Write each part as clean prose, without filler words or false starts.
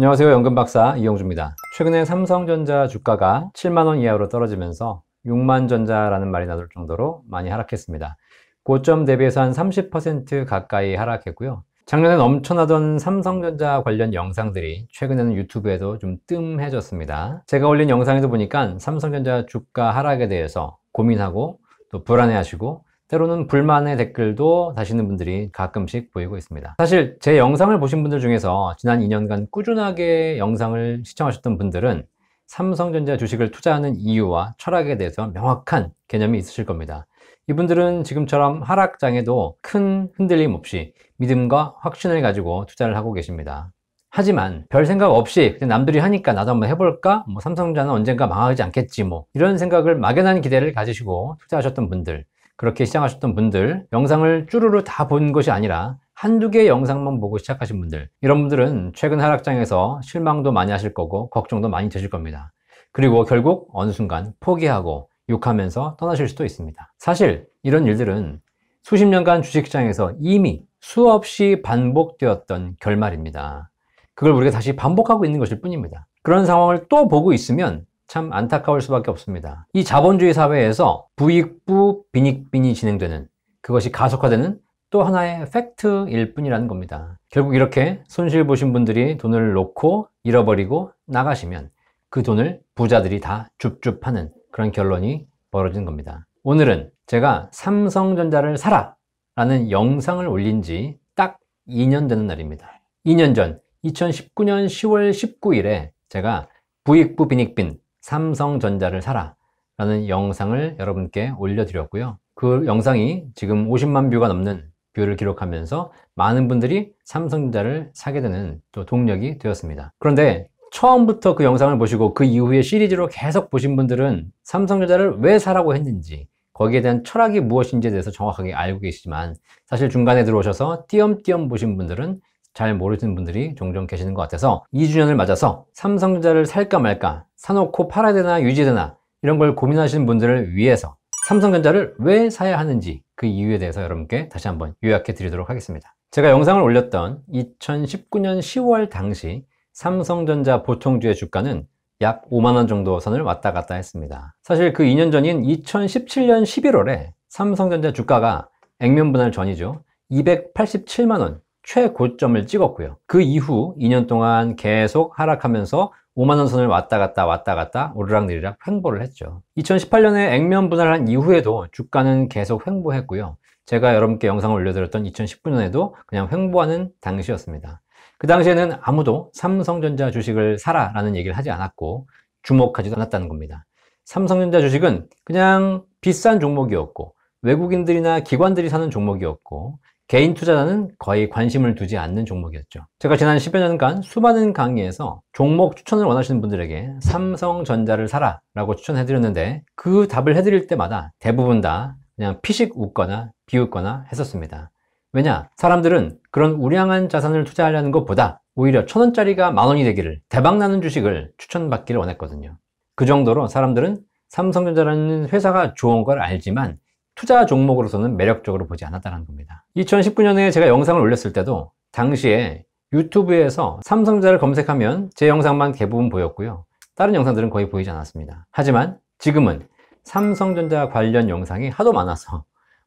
안녕하세요. 연금박사 이영주입니다. 최근에 삼성전자 주가가 7만원 이하로 떨어지면서 6만전자라는 말이 나올 정도로 많이 하락했습니다. 고점 대비해서 한 30% 가까이 하락했고요. 작년엔 엄청나던 삼성전자 관련 영상들이 최근에는 유튜브에도 좀 뜸해졌습니다. 제가 올린 영상에도 보니까 삼성전자 주가 하락에 대해서 고민하고 또 불안해하시고 때로는 불만의 댓글도 다시는 분들이 가끔씩 보이고 있습니다. 사실 제 영상을 보신 분들 중에서 지난 2년간 꾸준하게 영상을 시청하셨던 분들은 삼성전자 주식을 투자하는 이유와 철학에 대해서 명확한 개념이 있으실 겁니다. 이분들은 지금처럼 하락장에도 큰 흔들림 없이 믿음과 확신을 가지고 투자를 하고 계십니다. 하지만 별 생각 없이 그냥 남들이 하니까 나도 한번 해볼까? 삼성전자는 언젠가 망하지 않겠지 이런 생각을 막연한 기대를 가지시고 투자하셨던 분들, 그렇게 시작하셨던 분들, 영상을 쭈루루 다 본 것이 아니라 한두 개의 영상만 보고 시작하신 분들, 이런 분들은 최근 하락장에서 실망도 많이 하실 거고 걱정도 많이 되실 겁니다. 그리고 결국 어느 순간 포기하고 욕하면서 떠나실 수도 있습니다. 사실 이런 일들은 수십 년간 주식시장에서 이미 수없이 반복되었던 결말입니다. 그걸 우리가 다시 반복하고 있는 것일 뿐입니다. 그런 상황을 또 보고 있으면 참 안타까울 수밖에 없습니다. 이 자본주의 사회에서 부익부 빈익빈이 진행되는, 그것이 가속화되는 또 하나의 팩트일 뿐이라는 겁니다. 결국 이렇게 손실 보신 분들이 돈을 놓고 잃어버리고 나가시면 그 돈을 부자들이 다 줍줍하는 그런 결론이 벌어진 겁니다. 오늘은 제가 삼성전자를 사라 라는 영상을 올린 지 딱 2년 되는 날입니다. 2년 전 2019년 10월 19일에 제가 부익부 빈익빈 삼성전자를 사라 라는 영상을 여러분께 올려드렸고요. 그 영상이 지금 50만 뷰가 넘는 뷰를 기록하면서 많은 분들이 삼성전자를 사게 되는 또 동력이 되었습니다. 그런데 처음부터 그 영상을 보시고 그 이후에 시리즈로 계속 보신 분들은 삼성전자를 왜 사라고 했는지, 거기에 대한 철학이 무엇인지에 대해서 정확하게 알고 계시지만 사실 중간에 들어오셔서 띄엄띄엄 보신 분들은 잘 모르시는 분들이 종종 계시는 것 같아서 2주년을 맞아서 삼성전자를 살까 말까, 사놓고 팔아야 되나 유지해야 되나 이런 걸 고민하시는 분들을 위해서 삼성전자를 왜 사야 하는지 그 이유에 대해서 여러분께 다시 한번 요약해 드리도록 하겠습니다. 제가 영상을 올렸던 2019년 10월 당시 삼성전자 보통주의 주가는 약 5만원 정도 선을 왔다 갔다 했습니다. 사실 그 2년 전인 2017년 11월에 삼성전자 주가가 액면 분할 전이죠, 287만원 최고점을 찍었고요. 그 이후 2년 동안 계속 하락하면서 5만원 선을 왔다 갔다 오르락내리락 횡보를 했죠. 2018년에 액면 분할한 이후에도 주가는 계속 횡보했고요. 제가 여러분께 영상을 올려드렸던 2019년에도 그냥 횡보하는 당시였습니다. 그 당시에는 아무도 삼성전자 주식을 사라 라는 얘기를 하지 않았고 주목하지도 않았다는 겁니다. 삼성전자 주식은 그냥 비싼 종목이었고 외국인들이나 기관들이 사는 종목이었고 개인 투자자는 거의 관심을 두지 않는 종목이었죠. 제가 지난 10여 년간 수많은 강의에서 종목 추천을 원하시는 분들에게 삼성전자를 사라 라고 추천해드렸는데 그 답을 해드릴 때마다 대부분 다 그냥 피식 웃거나 비웃거나 했었습니다. 왜냐? 사람들은 그런 우량한 자산을 투자하려는 것보다 오히려 1,000원짜리가 만원이 되기를, 대박나는 주식을 추천받기를 원했거든요. 그 정도로 사람들은 삼성전자라는 회사가 좋은 걸 알지만 투자 종목으로서는 매력적으로 보지 않았다는 겁니다. 2019년에 제가 영상을 올렸을 때도 당시에 유튜브에서 삼성전자를 검색하면 제 영상만 대부분 보였고요. 다른 영상들은 거의 보이지 않았습니다. 하지만 지금은 삼성전자 관련 영상이 하도 많아서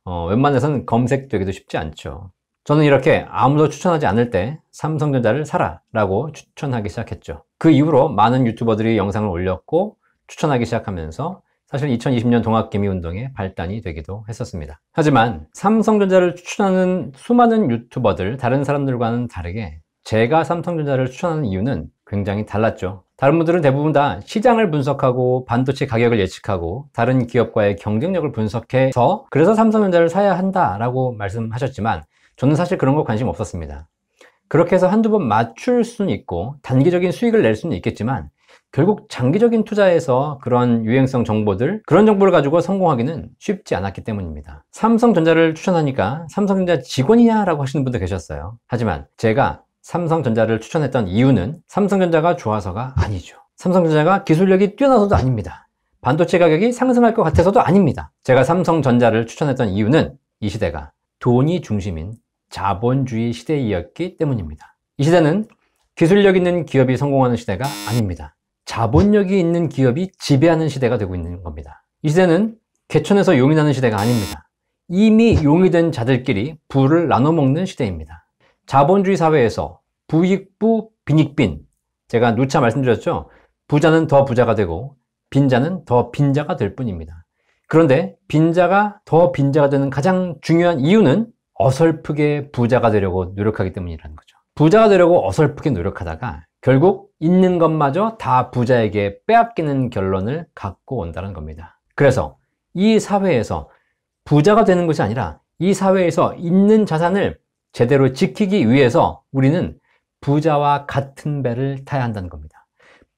웬만해서는 검색되기도 쉽지 않죠. 저는 이렇게 아무도 추천하지 않을 때 삼성전자를 사라 라고 추천하기 시작했죠. 그 이후로 많은 유튜버들이 영상을 올렸고 추천하기 시작하면서 사실 2020년 동학개미운동의 발단이 되기도 했었습니다. 하지만 삼성전자를 추천하는 수많은 유튜버들, 다른 사람들과는 다르게 제가 삼성전자를 추천하는 이유는 굉장히 달랐죠. 다른 분들은 대부분 다 시장을 분석하고 반도체 가격을 예측하고 다른 기업과의 경쟁력을 분석해서 그래서 삼성전자를 사야 한다라고 말씀하셨지만 저는 사실 그런 거 관심 없었습니다. 그렇게 해서 한두 번 맞출 수는 있고 단기적인 수익을 낼 수는 있겠지만 결국 장기적인 투자에서 그런 유행성 정보들, 그런 정보를 가지고 성공하기는 쉽지 않았기 때문입니다. 삼성전자를 추천하니까 삼성전자 직원이냐 라고 하시는 분도 계셨어요. 하지만 제가 삼성전자를 추천했던 이유는 삼성전자가 좋아서가 아니죠. 삼성전자가 기술력이 뛰어나서도 아닙니다. 반도체 가격이 상승할 것 같아서도 아닙니다. 제가 삼성전자를 추천했던 이유는 이 시대가 돈이 중심인 자본주의 시대이었기 때문입니다. 이 시대는 기술력 있는 기업이 성공하는 시대가 아닙니다. 자본력이 있는 기업이 지배하는 시대가 되고 있는 겁니다. 이 시대는 개천에서 용이 나는 시대가 아닙니다. 이미 용이 된 자들끼리 부를 나눠 먹는 시대입니다. 자본주의 사회에서 부익부 빈익빈, 제가 누차 말씀드렸죠. 부자는 더 부자가 되고 빈자는 더 빈자가 될 뿐입니다. 그런데 빈자가 더 빈자가 되는 가장 중요한 이유는 어설프게 부자가 되려고 노력하기 때문이라는 거죠. 부자가 되려고 어설프게 노력하다가 결국 있는 것마저 다 부자에게 빼앗기는 결론을 갖고 온다는 겁니다. 그래서 이 사회에서 부자가 되는 것이 아니라 이 사회에서 있는 자산을 제대로 지키기 위해서 우리는 부자와 같은 배를 타야 한다는 겁니다.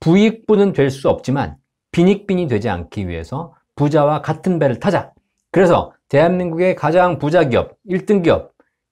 부익부는 될 수 없지만 빈익빈이 되지 않기 위해서 부자와 같은 배를 타자. 그래서 대한민국의 가장 부자 기업, 1등 기업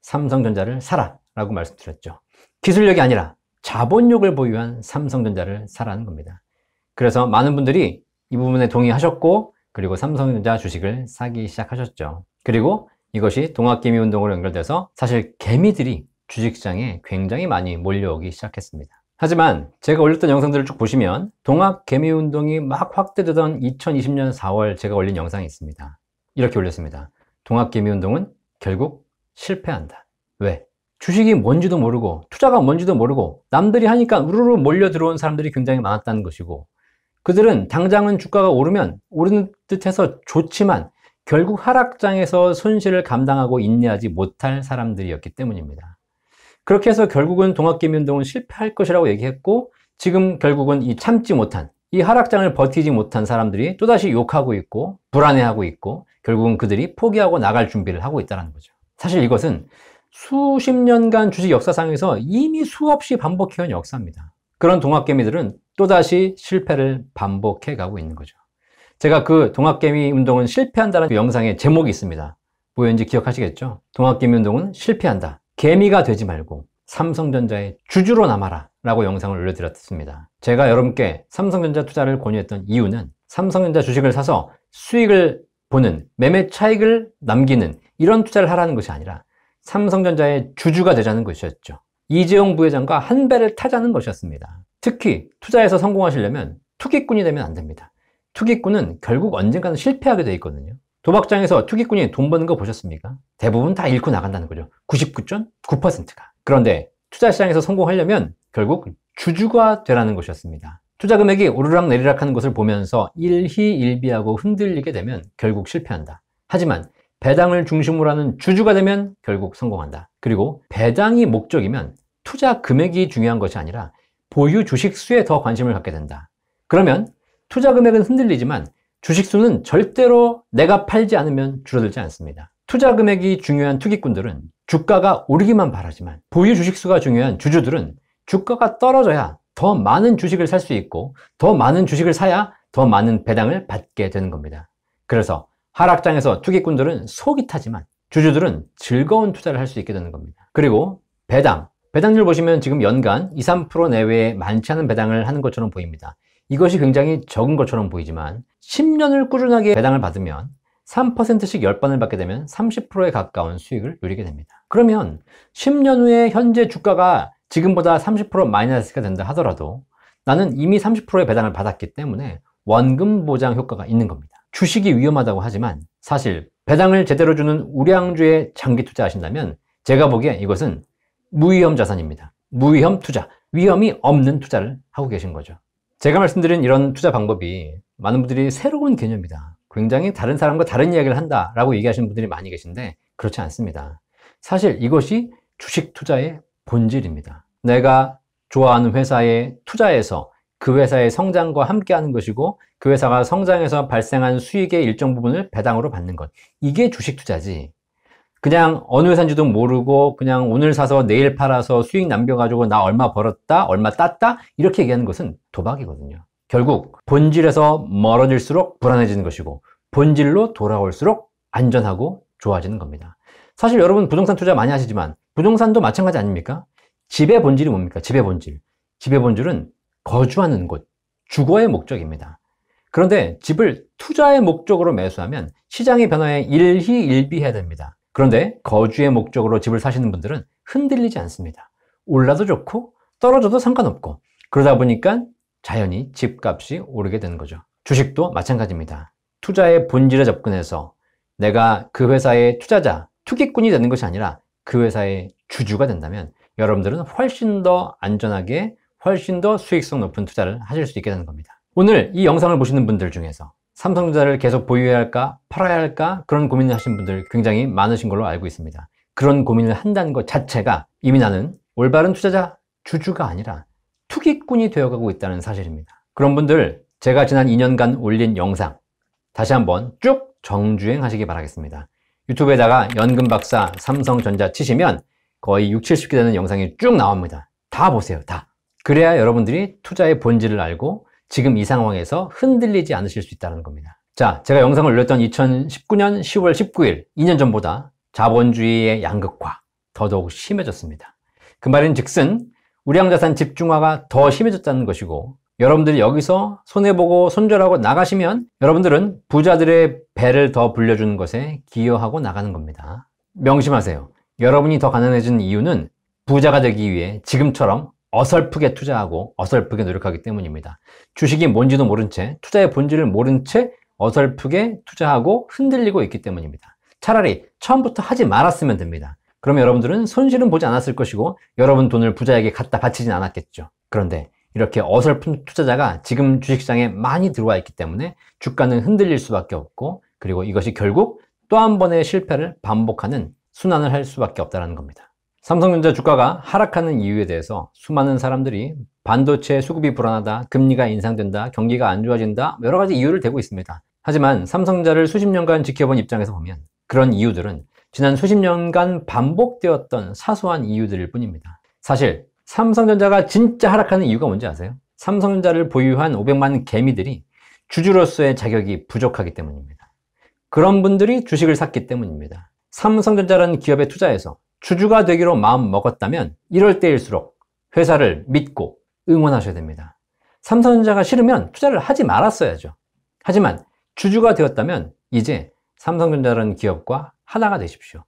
삼성전자를 사라 라고 말씀드렸죠. 기술력이 아니라 자본력을 보유한 삼성전자를 사라는 겁니다. 그래서 많은 분들이 이 부분에 동의하셨고 그리고 삼성전자 주식을 사기 시작하셨죠. 그리고 이것이 동학개미운동으로 연결돼서 사실 개미들이 주식시장에 굉장히 많이 몰려오기 시작했습니다. 하지만 제가 올렸던 영상들을 쭉 보시면 동학개미운동이 막 확대되던 2020년 4월 제가 올린 영상이 있습니다. 이렇게 올렸습니다. 동학개미운동은 결국 실패한다. 왜? 주식이 뭔지도 모르고 투자가 뭔지도 모르고 남들이 하니까 우르르 몰려 들어온 사람들이 굉장히 많았다는 것이고 그들은 당장은 주가가 오르면 오르는 듯해서 좋지만 결국 하락장에서 손실을 감당하고 인내하지 못할 사람들이었기 때문입니다. 그렇게 해서 결국은 동학개미운동은 실패할 것이라고 얘기했고 지금 결국은 이 참지 못한 이 하락장을 버티지 못한 사람들이 또다시 욕하고 있고 불안해하고 있고 결국은 그들이 포기하고 나갈 준비를 하고 있다는 거죠. 사실 이것은 수십 년간 주식 역사상에서 이미 수없이 반복해온 역사입니다. 그런 동학개미들은 또다시 실패를 반복해 가고 있는 거죠. 제가 그 동학개미 운동은 실패한다는 그 영상의 제목이 있습니다. 뭐였는지 기억하시겠죠? 동학개미 운동은 실패한다. 개미가 되지 말고 삼성전자의 주주로 남아라 라고 영상을 올려드렸습니다. 제가 여러분께 삼성전자 투자를 권유했던 이유는 삼성전자 주식을 사서 수익을 보는 매매 차익을 남기는 이런 투자를 하라는 것이 아니라 삼성전자의 주주가 되자는 것이었죠. 이재용 부회장과 한 배를 타자는 것이었습니다. 특히 투자에서 성공하시려면 투기꾼이 되면 안 됩니다. 투기꾼은 결국 언젠가는 실패하게 돼 있거든요. 도박장에서 투기꾼이 돈 버는 거 보셨습니까? 대부분 다 잃고 나간다는 거죠. 99.9%가. 그런데 투자시장에서 성공하려면 결국 주주가 되라는 것이었습니다. 투자 금액이 오르락 내리락 하는 것을 보면서 일희일비하고 흔들리게 되면 결국 실패한다. 하지만 배당을 중심으로 하는 주주가 되면 결국 성공한다. 그리고 배당이 목적이면 투자 금액이 중요한 것이 아니라 보유 주식 수에 더 관심을 갖게 된다. 그러면 투자 금액은 흔들리지만 주식 수는 절대로 내가 팔지 않으면 줄어들지 않습니다. 투자 금액이 중요한 투기꾼들은 주가가 오르기만 바라지만 보유 주식 수가 중요한 주주들은 주가가 떨어져야 더 많은 주식을 살 수 있고 더 많은 주식을 사야 더 많은 배당을 받게 되는 겁니다. 그래서 하락장에서 투기꾼들은 속이 타지만 주주들은 즐거운 투자를 할 수 있게 되는 겁니다. 그리고 배당률 보시면 지금 연간 2, 3% 내외에 많지 않은 배당을 하는 것처럼 보입니다. 이것이 굉장히 적은 것처럼 보이지만 10년을 꾸준하게 배당을 받으면 3%씩 10번을 받게 되면 30%에 가까운 수익을 누리게 됩니다. 그러면 10년 후에 현재 주가가 지금보다 30% 마이너스가 된다 하더라도 나는 이미 30%의 배당을 받았기 때문에 원금 보장 효과가 있는 겁니다. 주식이 위험하다고 하지만 사실 배당을 제대로 주는 우량주에 장기 투자하신다면 제가 보기에 이것은 무위험 자산입니다. 무위험 투자, 위험이 없는 투자를 하고 계신 거죠. 제가 말씀드린 이런 투자 방법이 많은 분들이 새로운 개념이다. 굉장히 다른 사람과 다른 이야기를 한다라고 얘기하시는 분들이 많이 계신데 그렇지 않습니다. 사실 이것이 주식 투자의 본질입니다. 내가 좋아하는 회사에 투자해서 그 회사의 성장과 함께하는 것이고 그 회사가 성장해서 발생한 수익의 일정 부분을 배당으로 받는 것. 이게 주식 투자지. 그냥 어느 회사인지도 모르고 그냥 오늘 사서 내일 팔아서 수익 남겨가지고 나 얼마 벌었다, 얼마 땄다 이렇게 얘기하는 것은 도박이거든요. 결국 본질에서 멀어질수록 불안해지는 것이고 본질로 돌아올수록 안전하고 좋아지는 겁니다. 사실 여러분 부동산 투자 많이 하시지만 부동산도 마찬가지 아닙니까? 집의 본질이 뭡니까? 집의 본질. 집의 본질은 거주하는 곳, 주거의 목적입니다. 그런데 집을 투자의 목적으로 매수하면 시장의 변화에 일희일비해야 됩니다. 그런데 거주의 목적으로 집을 사시는 분들은 흔들리지 않습니다. 올라도 좋고 떨어져도 상관없고, 그러다 보니까 자연히 집값이 오르게 되는 거죠. 주식도 마찬가지입니다. 투자의 본질에 접근해서 내가 그 회사의 투자자, 투기꾼이 되는 것이 아니라 그 회사의 주주가 된다면 여러분들은 훨씬 더 안전하게, 훨씬 더 수익성 높은 투자를 하실 수 있게 되는 겁니다. 오늘 이 영상을 보시는 분들 중에서 삼성전자를 계속 보유해야 할까, 팔아야 할까, 그런 고민을 하신 분들 굉장히 많으신 걸로 알고 있습니다. 그런 고민을 한다는 것 자체가 이미 나는 올바른 투자자, 주주가 아니라 투기꾼이 되어가고 있다는 사실입니다. 그런 분들, 제가 지난 2년간 올린 영상 다시 한번 쭉 정주행하시기 바라겠습니다. 유튜브에다가 연금박사 삼성전자 치시면 거의 60, 70개 되는 영상이 쭉 나옵니다. 다 보세요, 다. 그래야 여러분들이 투자의 본질을 알고 지금 이 상황에서 흔들리지 않으실 수 있다는 겁니다. 자, 제가 영상을 올렸던 2019년 10월 19일, 2년 전보다 자본주의의 양극화 더더욱 심해졌습니다. 그 말인 즉슨 우량자산 집중화가 더 심해졌다는 것이고, 여러분들이 여기서 손해보고 손절하고 나가시면 여러분들은 부자들의 배를 더 불려주는 것에 기여하고 나가는 겁니다. 명심하세요. 여러분이 더 가난해진 이유는 부자가 되기 위해 지금처럼 어설프게 투자하고 어설프게 노력하기 때문입니다. 주식이 뭔지도 모른 채, 투자의 본질을 모른 채 어설프게 투자하고 흔들리고 있기 때문입니다. 차라리 처음부터 하지 말았으면 됩니다. 그러면 여러분들은 손실은 보지 않았을 것이고 여러분 돈을 부자에게 갖다 바치진 않았겠죠. 그런데 이렇게 어설픈 투자자가 지금 주식시장에 많이 들어와 있기 때문에 주가는 흔들릴 수밖에 없고, 그리고 이것이 결국 또 한 번의 실패를 반복하는 순환을 할 수밖에 없다는 겁니다. 삼성전자 주가가 하락하는 이유에 대해서 수많은 사람들이 반도체 수급이 불안하다, 금리가 인상된다, 경기가 안 좋아진다, 여러 가지 이유를 대고 있습니다. 하지만 삼성전자를 수십 년간 지켜본 입장에서 보면 그런 이유들은 지난 수십 년간 반복되었던 사소한 이유들일 뿐입니다. 사실 삼성전자가 진짜 하락하는 이유가 뭔지 아세요? 삼성전자를 보유한 500만 개미들이 주주로서의 자격이 부족하기 때문입니다. 그런 분들이 주식을 샀기 때문입니다. 삼성전자라는 기업에 투자해서 주주가 되기로 마음 먹었다면 이럴 때일수록 회사를 믿고 응원하셔야 됩니다. 삼성전자가 싫으면 투자를 하지 말았어야죠. 하지만 주주가 되었다면 이제 삼성전자라는 기업과 하나가 되십시오.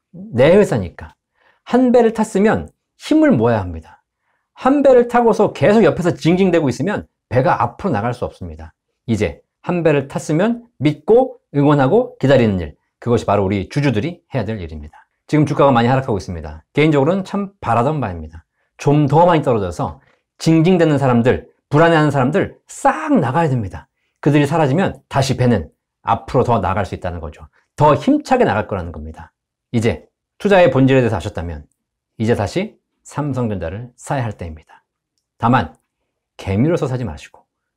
내 회사니까. 한 배를 탔으면 힘을 모아야 합니다. 한 배를 타고서 계속 옆에서 징징대고 있으면 배가 앞으로 나갈 수 없습니다. 이제 한 배를 탔으면 믿고 응원하고 기다리는 일, 그것이 바로 우리 주주들이 해야 될 일입니다. 지금 주가가 많이 하락하고 있습니다. 개인적으로는 참 바라던 바입니다. 좀 더 많이 떨어져서 징징대는 사람들, 불안해하는 사람들 싹 나가야 됩니다. 그들이 사라지면 다시 배는 앞으로 더 나갈 수 있다는 거죠. 더 힘차게 나갈 거라는 겁니다. 이제 투자의 본질에 대해서 아셨다면 이제 다시 삼성전자를 사야 할 때입니다. 다만 개미로서 사지 마시고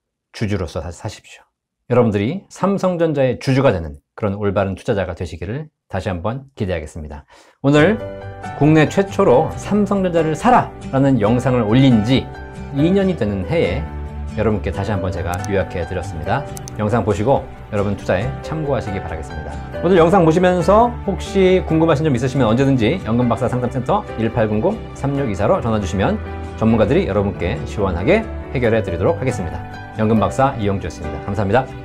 주주로서 사십시오. 여러분들이 삼성전자의 주주가 되는 그런 올바른 투자자가 되시기를 다시 한번 기대하겠습니다. 오늘 국내 최초로 삼성전자를 사라! 라는 영상을 올린 지 2년이 되는 해에 여러분께 다시 한번 제가 요약해 드렸습니다. 영상 보시고 여러분 투자에 참고하시기 바라겠습니다. 오늘 영상 보시면서 혹시 궁금하신 점 있으시면 언제든지 연금박사 상담센터 1800-3624로 전화 주시면 전문가들이 여러분께 시원하게 해결해 드리도록 하겠습니다. 연금박사 이영주였습니다. 감사합니다.